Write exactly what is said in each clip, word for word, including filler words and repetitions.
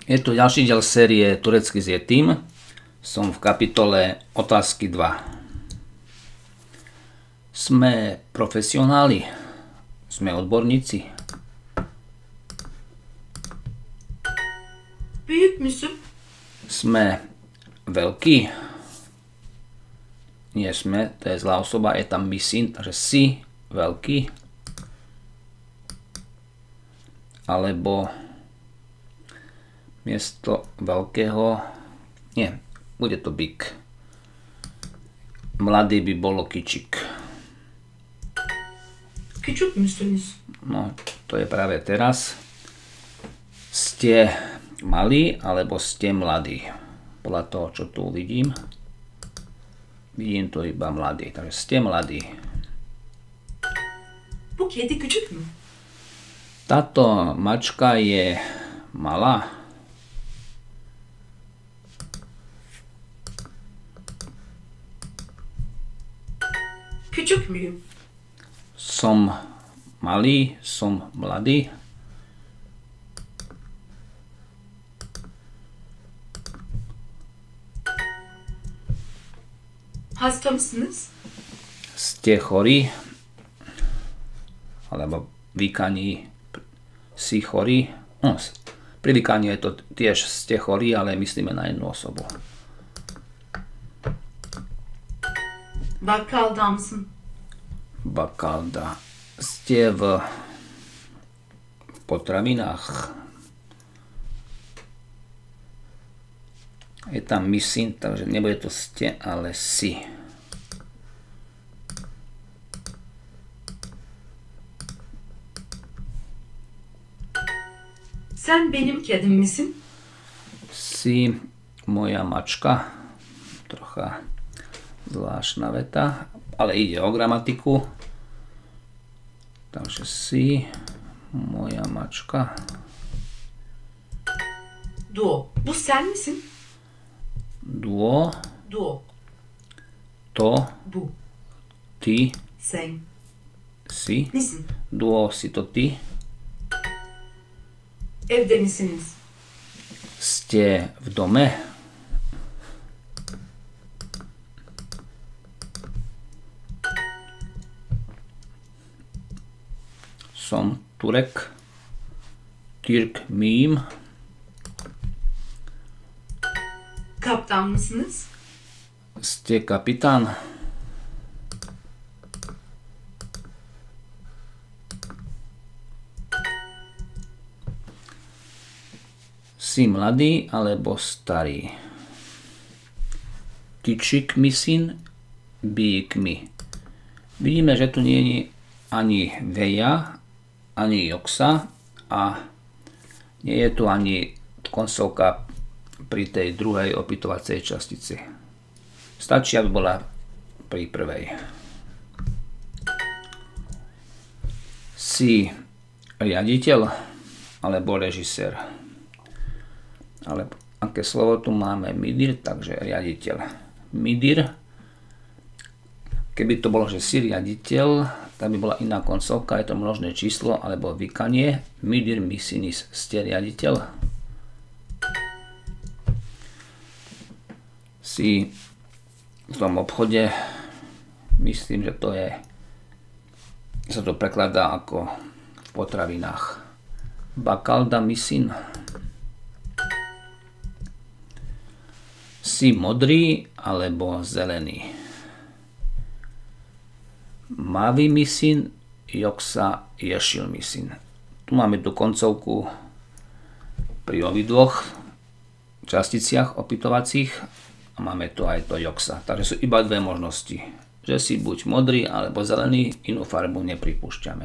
Je tu ďalší diel série Turecky s Yetim. Som v kapitole Otázky dva. Sme profesionáli? Sme odborníci? Büyük müsün? Sme veľkí? Nie sme, to je zlá osoba, je tam misin, takže si veľký. Alebo miesto veľkého, nie, bude to big. Mladý by bolo kyčik. Küçük müsünüz? No, to je práve teraz. Ste malí, alebo ste mladí. Podľa toho, čo tu vidím. Vidím to iba mladý, takže ste mladí. Bu kedi küçük mü? Táto mačka je malá. Küçük müyüm? Som malý, som mladý. Hasta mısınız? Ste chorí, alebo vykaní si chorí. No, pri vykaní je to tiež ste chorí, ale myslíme na jednu osobu. Bakkalda mısın? Bakkalda. Ste v potravinách. Je tam misin, takže nebude to ste, ale si. Sen benim kedim misin? Si moja mačka. Trocha zvláštna veta, ale ide o gramatiku. Takže si moja mačka. Duo. Bu sen misin? Duo. Duo. To. Bu. Ty. Sen. Si. Misin? Duo si to ty. Evde misiniz? Ste v dome. Som Turek. Türk miyim? Kaptan mısınız? Ste kapitán? Si mladý alebo starý? Kyčik misin, bík mi. Vidíme, že tu nie je ani veja, ani joksa a nie je tu ani koncovka pri tej druhej opytovacej častici. Stačí, aby bola pri prvej. Si riaditeľ alebo režisér. Ale aké slovo tu máme? Midir, takže riaditeľ. Midir. Keby to bolo, že si riaditeľ, tak by bola iná koncovka, je to množné číslo alebo vykanie. Midir misinis, ste riaditeľ. Si v tom obchode, myslím, že to je, sa to prekladá ako v potravinách. Bakkalda misin. Si modrý alebo zelený? Mavi misin, joksa, ješil misin. Tu máme tú koncovku pri obidvoch časticiach opytovacích a máme tu aj to joksa. Takže sú iba dve možnosti. Že si buď modrý alebo zelený, inú farbu nepripúšťame.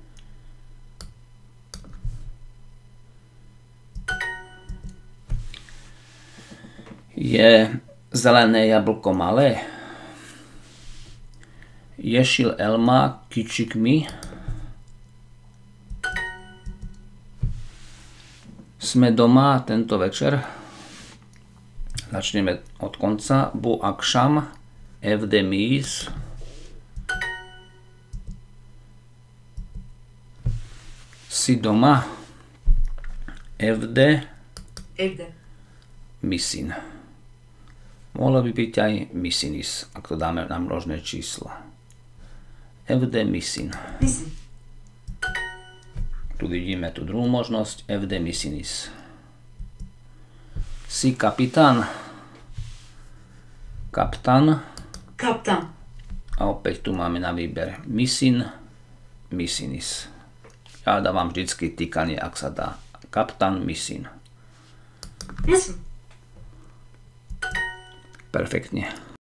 Je zelené jablko malé? Ješil elma, kyčik mi. Sme doma tento večer. Začneme od konca. Bu akşam evde miyiz? Si doma? Evde Evde. Misin. Mohlo by byť aj misinis, ak to dáme na množné číslo. Evde misin. Misin. Tu vidíme tú druhú možnosť. Evde misinis. Si kapitán. Kaptan. Kaptan. A opäť tu máme na výber misin, misinis. Ja dávam vždycky týkanie, ak sa dá. Kaptan, misin. Mısın? Perfektne.